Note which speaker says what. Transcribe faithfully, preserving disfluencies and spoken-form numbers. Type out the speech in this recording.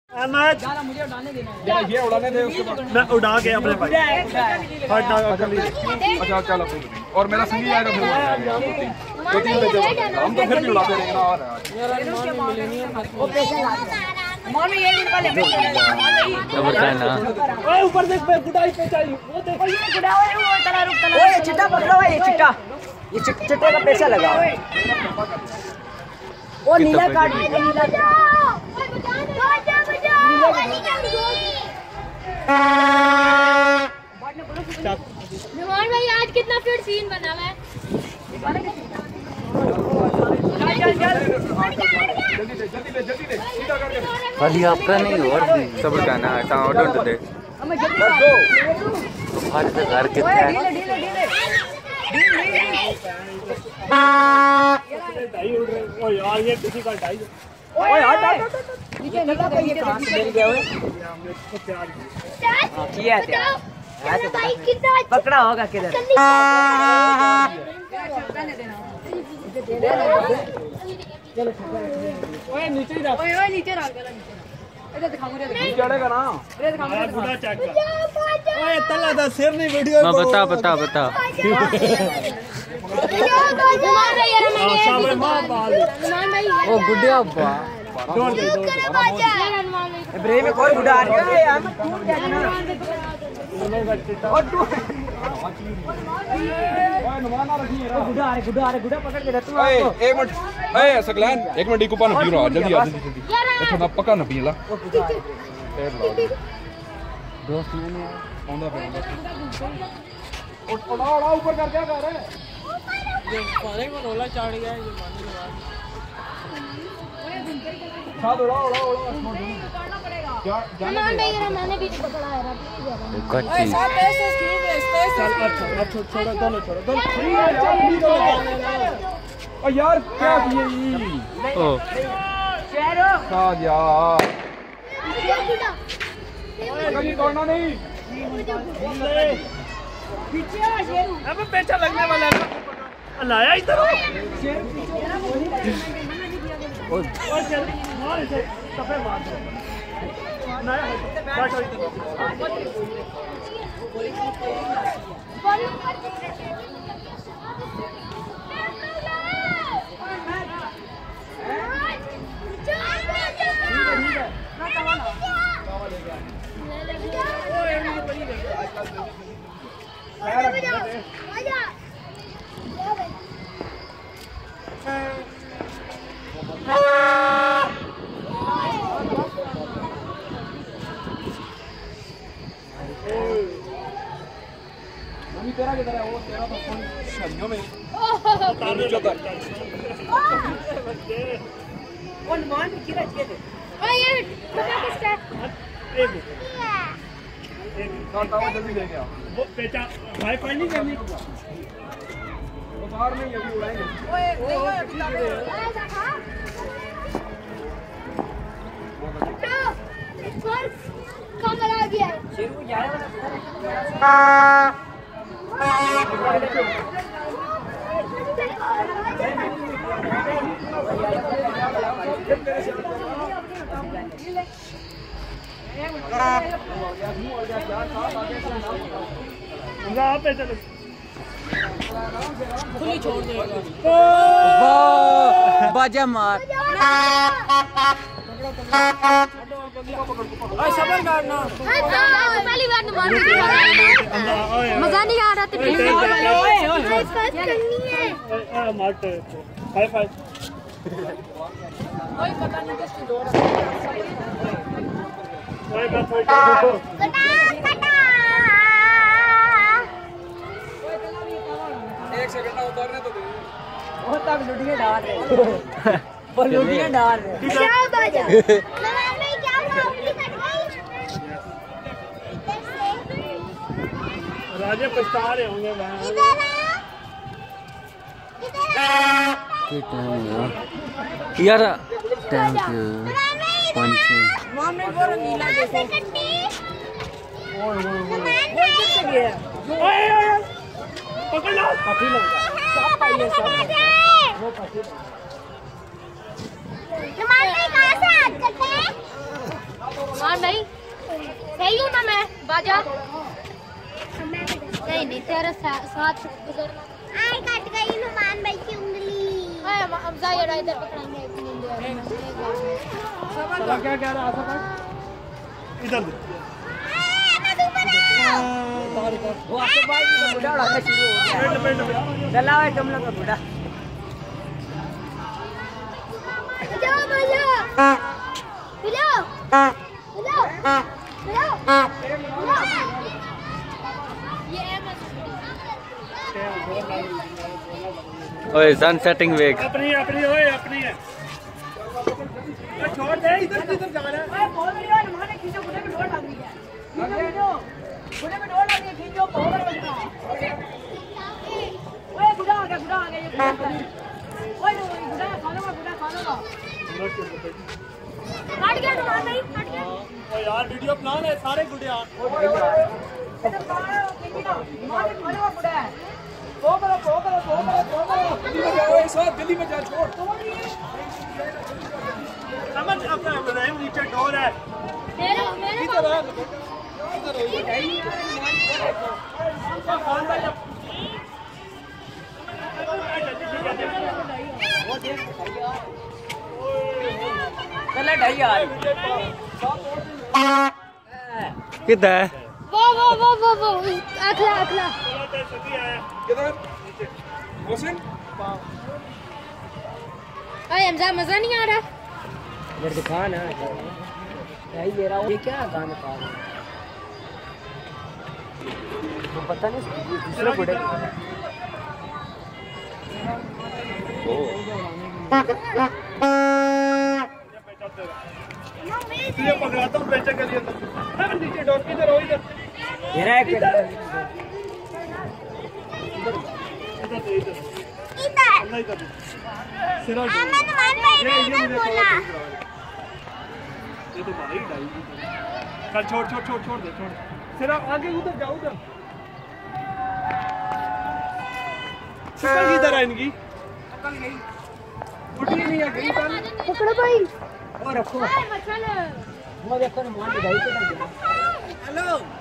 Speaker 1: अहमद
Speaker 2: मुझे उड़ाने देना है।
Speaker 3: ये उड़ाने दे उसके बाद
Speaker 1: मैं उड़ा के अपने भाई
Speaker 3: अच्छा चलो और मेरा संगी आएगा फिर दो तीन बजे हम तो फिर भी उड़ाते रहेंगे ना।
Speaker 2: मान में ये दिन वाले
Speaker 1: ओए ऊपर देख पे गुडाई पे चाहिए वो देखो
Speaker 2: ये गुड़ा है वो तला रुक तला। ओए चिट्टा पकड़ो भाई ये चिट्टा ये चिट्टे का पैसा लगा। वो नीला कार्ड नीला
Speaker 4: मेहमान भाई आज कितना फिर सीन बना हुआ है।
Speaker 5: खाली आपका नहीं और भी सब का ना ऐसा ऑर्डर तो दे हमारे से घर कितना है
Speaker 1: ओ यार ये किसी का डाई
Speaker 2: ओए हट नीचे निकल के ये कहां से गिर गया ओए। हां किया है
Speaker 4: भाई कितना
Speaker 2: पकड़ा होगा किधर
Speaker 1: ओए नीचे ही रख
Speaker 2: ओए ओए नीचे रख इधर दिखाऊंगा इधर
Speaker 3: चढ़ेगा ना
Speaker 2: इधर दिखाऊंगा
Speaker 1: बुढ़ा चेक कर ओए तला दा सिर नहीं वीडियो
Speaker 5: मैं बता बता बता
Speaker 4: मेहमान भाई यार मैंने
Speaker 1: सामने मां बाल
Speaker 4: मेहमान भाई
Speaker 5: ओ गुड्डिया बा
Speaker 1: दौड़ दे दौड़
Speaker 4: यार मेहमान भाई
Speaker 2: इब्राहिम में कोई बुढ़ा आ रहा है यार टूट गया ना और टूट
Speaker 3: नमाना रखिए
Speaker 2: बुढ़ा आ रहा बुढ़ा आ रहा बुढ़ा पकड़ के रखो
Speaker 3: ए एक मिनट ए सकलैन एक मिनट डी कुपन पी रहा जल्दी आ जल्दी जल्दी देखो ना पक्का ना पीला
Speaker 5: दोस्त मैंने
Speaker 3: आंदा पे उड़ा उड़ा ऊपर कर क्या कर रहा है
Speaker 1: ये पानी में रोला चढ़ गया ये मानने के बाद
Speaker 3: साथ उड़ा उड़ा उड़ा
Speaker 4: मेहमान भाई यार मैंने भी पकड़ा है यार
Speaker 5: कच्ची
Speaker 1: चल अच्छा अच्छा छोड़ो दोनों छोड़ो दोनों फ्री है यार दोनों
Speaker 3: ओ यार क्या किए ये
Speaker 5: ओ
Speaker 2: शेरो
Speaker 3: साथ यार कहीं दौड़ना नहीं
Speaker 2: पीछे आ शेरू
Speaker 1: अब पेचा लगने वाला है लाया इधर और चल मार इसे सफे मार दो नया बैठो इधर
Speaker 3: मम्मी तेरा किधर है वो तेरा तो फोन शनियों में
Speaker 2: और मान में गिरा के दे
Speaker 4: ओए ये पकड़ किसका
Speaker 1: एक एक
Speaker 3: तावा जल्दी ले गया
Speaker 1: वो पेचा भाई पानी नहीं करनी
Speaker 3: वो बाहर में अभी उड़ाएंगे
Speaker 2: ओए ओए अभी ला दे
Speaker 4: कमर आ गया
Speaker 2: शेरू जा रहा है
Speaker 1: पे चलो
Speaker 2: खुली छोड़ देगा
Speaker 5: वाह बाजा मार
Speaker 2: ओए सबर करना
Speaker 4: पहली बार तो मार मजा नहीं आ रहा था
Speaker 2: ओए ओए
Speaker 4: करनी है
Speaker 1: मार्ट हाई फाई
Speaker 2: ओए पता नहीं किसकी दौड़
Speaker 1: ओए बात हो
Speaker 3: एक सेकंड उतारने तो दे
Speaker 2: वो तक लुटियां डाल रहे वो लुटियां डाल रहे
Speaker 4: क्या बाजा मेहमान भाई क्या मामली कर
Speaker 1: राजे पछता रहे होंगे वहाँ
Speaker 4: इधर आ
Speaker 5: क्या टाइम हुआ यार टाइम के पाँच छः
Speaker 2: मामले को रंगीला देखो
Speaker 1: ओए ओए
Speaker 2: वो किससे गया
Speaker 1: ओए ओए पकड़ लो
Speaker 2: पकड़ लो सब पाइए सब वो पकड़
Speaker 4: मेहमान भाई कहाँ से हाथ करते हैं नुमान भाई सही हूँ ना मैं बाजा नहीं नहीं तेरे साथ गुजरना आई कट गई नुमान भाई की उंगली हां अब जाए इधर पकड़ाएंगे
Speaker 1: क्या कह रहा है इधर
Speaker 2: वो आसफ भाई का बुढ़ा उड़ाना शुरू हो गया चला है तुम लोग का बुढ़ा
Speaker 4: जाओ भैया हेलो हेलो हेलो ये
Speaker 5: ओए सन सेटिंग वेग
Speaker 1: अपनी अपनी ओए अपनी है छोड़ दे इधर किधर जा रहा है ओए बहुत बढ़िया नुमान खींचो बुढ़े पे डोर लग रही है खींचो बुढ़े पे डोर लग रही है खींचो बहुत बढ़िया ओए बुढ़ा आ गया बुढ़ा आ गया ये ओए बुढ़ा खा लो बुढ़ा खा लो
Speaker 4: हट गया नुमान भाई हट गया
Speaker 1: ओ यार वीडियो बना ले सारे गुड़िया इधर मारो खींचो मारे खाने का बुढ़ा है वो करो वो करो वो करो वो करो गली में जाओ इस बार गली में जा छोड़ समझ अपना इब्राहिम नीचे डोर है
Speaker 4: मेरे मेरे
Speaker 1: इधर आ इधर खान भाई
Speaker 2: चला ढाई यार
Speaker 5: किधर है
Speaker 4: वो वो वो वो वो अखला अखला
Speaker 1: किधर मोहसिन
Speaker 4: अरे हमजा मजा नहीं आ रहा
Speaker 2: इधर दिखा ना ढाई ले रहा हूँ ये क्या गाना पा रहा तो पता नहीं दूसरा बुढ़े
Speaker 1: ये पकड़ाता हूँ बेचे के लिए नीचे डोर किधर हो इधर
Speaker 2: ये रहा है
Speaker 1: इधर इधर अल्लाह इधर सिरा
Speaker 4: अमन मान भाई ने इधर बोला
Speaker 1: ये तो भाई डाई चल छोड़ छोड़ छोड़ छोड़ दे छोड़ सिरा आगे उधर जाओ उधर शक्ल किधर है इनकी शक्ल नहीं उठी नहीं है गई कल
Speaker 4: पकड़ो भाई
Speaker 2: और रखो
Speaker 4: हाय मचल
Speaker 2: वो देखो ना मान ढाई पे
Speaker 1: हेलो